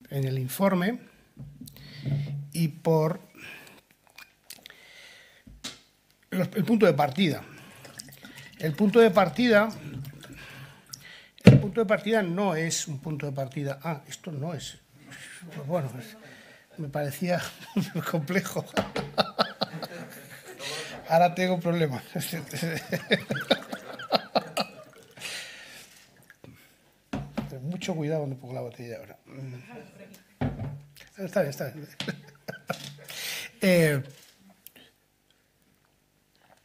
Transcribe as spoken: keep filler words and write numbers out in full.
en el informe y por el punto de partida. El punto de partida, el punto de partida no es un punto de partida. Ah, esto no es. Pues bueno, pues me parecía complejo. Ahora tengo problemas. Mucho cuidado cuando pongo la botella ahora. Está bien, está bien. eh,